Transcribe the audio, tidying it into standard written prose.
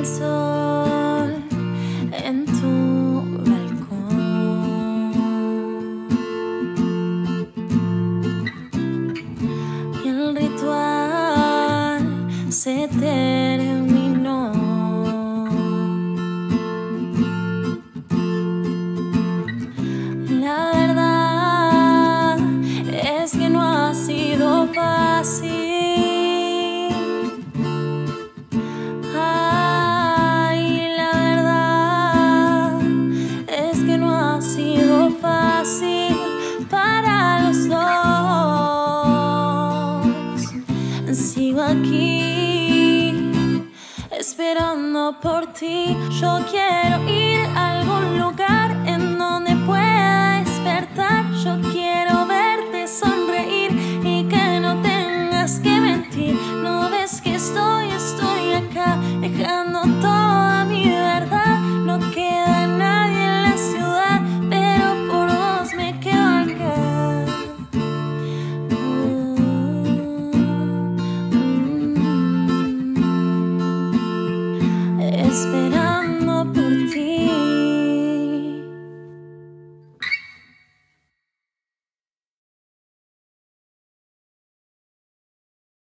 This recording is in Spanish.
sol en tu balcón y el ritual se terminó. La verdad es que no ha sido fácil. Ay, la verdad es que no ha sido fácil para los dos. Sigo aquí esperando por ti. Yo quiero ir a algún lugar en donde